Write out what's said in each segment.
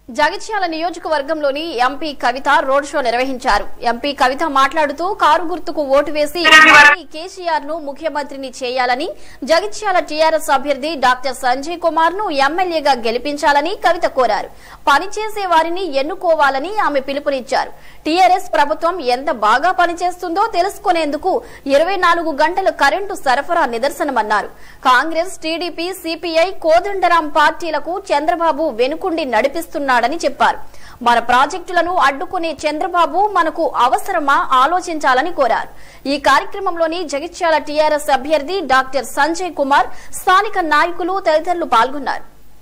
జగిత్యాల నియోజకవర్గంలోని MP Kavitha road show నిర్వహించారు. MP Kavitha మాట్లాడుతూ కారు గుర్తుకు ఓటు వేసి కేసీఆర్ ను ముఖ్యమంత్రిని చేయాలని, జగిత్యాల టీఆర్ఎస్ అభ్యర్థి డాక్టర్ సంజయ్ కుమార్ ను ఎమ్మెల్యేగా గెలిపించాలని కవిత కోరారు. పనిచేసే వారిని ఎన్నుకోవాలని ఆమె పిలుపునిచ్చారు. టీఆర్ఎస్ ప్రభుత్వం ఎంత బాగా పనిచేస్తుందో తెలుసుకునేందుకు 24 గంటల కరెంటు సరఫరా నిదర్శనమన్నారు. కాంగ్రెస్, టీడీపీ, సిపిఐ, కోదండరాం పార్టీలకు చంద్రబాబు వెనుకుండి నడిపిస్తున్నాడని చెప్పారు. మన ప్రాజెక్టులను అడ్డుకునే చంద్రబాబు మనకు అవసరమా ఆలోచించాలని కోరారు. ఈ కార్యక్రమంలోని జగిత్యాల టీఆర్ఎస్ అభ్యర్థి డాక్టర్ సంజయ్ కుమార్, స్థానిక నాయకులు తదితరులు పాల్గొన్నారు.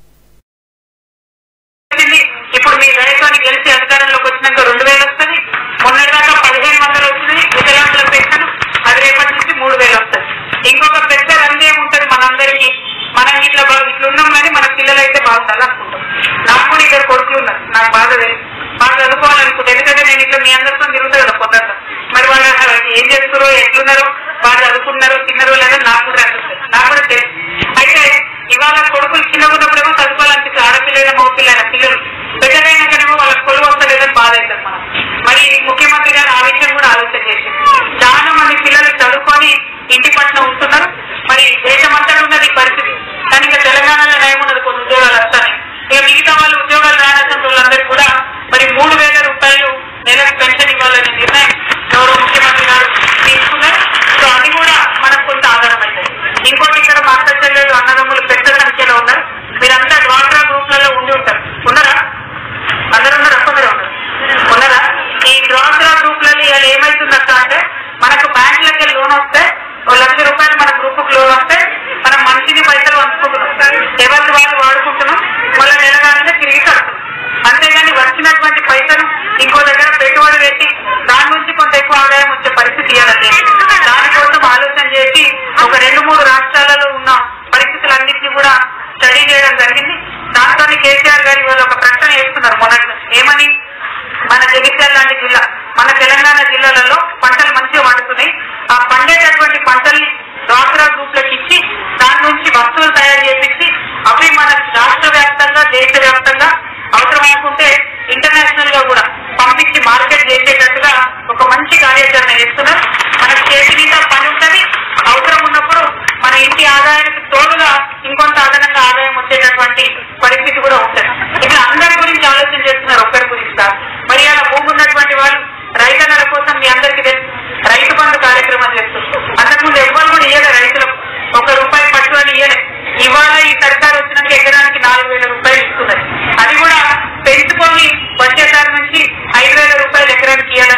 ఇప్పుడు మీ రైతుని గెలిచి అధికారంలోకి వచ్చినాక 2000 వస్తుంది. మొన్నటిదాకా 1500 వచ్చింది. వికలాంగుల పెన్షన్ అది రేపటి నుంచి 3000 వస్తుంది. ఇంకొక పెద్ద రంగం ఉంటుంది మనందరికీ. మనం ఇట్లున్నాం కానీ మన పిల్లలు అయితే బాగుండాలి అనుకుంటాం. నాకు కూడా ఇద్దరు కొడుకులు ఉన్నారు. నాకు బాగా చదువుకోవాలనుకుంటే, ఎందుకంటే నేను ఇట్లా మీ అందరితో తిరుగుతా కదా పొద్దున్న. మరి వాళ్ళు ఏం చేస్తారో, ఎట్లున్నారో, వాళ్ళు చదువుకున్నారో, తిన్నారో లేదో నాకు కూడా అనిపిస్తుంది. నాకు కూడా తెలుసు. అయితే ఇవాళ కొడుకులు చిన్నగా ఉన్నప్పుడేమో చదువుకోవాలనిపిస్తుంది. ఆడపిల్లైనా మగపిల్లైనా పిల్లలు పెద్దదైనాకనేమో వాళ్ళకి కొలువు వస్తలేదని బాధ అవుతుంది మనం. మరి ముఖ్యమంత్రి గారు ఆ విషయం కూడా ఆలోచన చేసి చాలా మంది పిల్లలు చదువుకొని ఇంటి పట్ల ఉంటున్నారు. మరి దేశమంతా ఉన్నది పరిస్థితి. కానీ ఇక తెలంగాణలో నయం ఉన్నది, కొన్ని ఉద్యోగాలు వస్తాయి. ఇక మిగతా వాళ్ళు ఉద్యోగాలు రానటువంటి వాళ్ళందరికీ కూడా మరి 3000 రూపాయలు నెలకు పెన్షన్ ఇవ్వాలని నిర్ణయం గౌరవ ముఖ్యమంత్రి గారు తీసుకున్నారు. సో అది కూడా మనకు కొంత ఆధారం అవుతుంది. ఇంకోటి, ఇక్కడ మా అక్క చెల్లెలు అన్నదమ్ములు పెద్ద సంఖ్యలో ఉన్నారు. మీరంతా డ్వాక్రా గ్రూప్లలో ఉండి ఉంటారు. ఉన్నారా? అందరూ ఉన్నారు. అందరూ ఉన్నారా? ఈ డ్వాక్రా గ్రూప్లలో ఇవాళ ఏమైతుందక్క అంటే, మనకు బ్యాంకులకి లోన్ వస్తే 1 లక్ష రూపాయలు మన గ్రూప్ కు లోన్ వస్తే మనం మంచిని పైసలు పంచుకుంటున్నాం. ఎవరికి వాళ్ళు వాడుకుంటున్నాం. మళ్ళీ నెలగానే తిరిగి కడుతున్నాం. అంతేగాని వచ్చినటువంటి పైసలు ఇంకో దగ్గర పెట్టుబడి పెట్టి దాని నుంచి కొంత ఎక్కువ ఆదాయం వచ్చే పరిస్థితి ఇవ్వాలండి. దానికోసం ఆలోచన చేసి ఒక 2-3 రాష్ట్రాలలో ఉన్న పరిస్థితులన్నింటినీ కూడా స్టడీ చేయడం జరిగింది. దాంతో కేసీఆర్ గారి వాళ్ళు ఒక ప్రకటన చేస్తున్నారు మొన్నటి. ఏమని? మన జగిత్యాల లాంటి జిల్లా, మన తెలంగాణ జిల్లాలలో పంటలు మంచిగా పండుతున్నాయి. ఆ పండేటటువంటి పంటల్ని డ్వాక్రా గ్రూప్లకు ఇచ్చి దాని నుంచి వస్తువులు తయారు చేపించి అవి మన రాష్ట్ర వ్యాప్తంగా, దేశవ్యాప్తంగా అవసరమనుకుంటే ఇంటర్నేషనల్ గా కూడా పంపించి మార్కెట్ చేసేటట్టుగా ఒక మంచి కార్యాచరణ చేస్తున్నారు. మనకు చేతి మీద పని ఉంటుంది. అవసరం ఉన్నప్పుడు మన ఇంటి ఆదాయానికి తోడుగా ఇంకొంత అదనంగా ఆదాయం వచ్చేటటువంటి పరిస్థితి కూడా ఉంటుంది. ఇట్లా అందరి గురించి ఆలోచన చేస్తున్నారు, ఒక్కరి గురించి కాదు. మరి అలా భూమి ఉన్నటువంటి వాళ్ళు రైతన్నల కోసం మీ అందరికీ తెలుసు రైతు బంధు కార్యక్రమం చేస్తున్నారు. అంతకుముందు ఎవ్వరు కూడా ఇయ్యలే, రైతులకు 1 రూపాయి పట్టు అని ఇయ్యలే. ఇవాళ ఈ సర్కారు వచ్చినాక ఎకరానికి 4000 రూపాయలు ఇస్తున్నది. అది కూడా పెంచుకొని వచ్చేసారి నుంచి 5000 రూపాయలు ఎకరానికి ఇవ్వాలని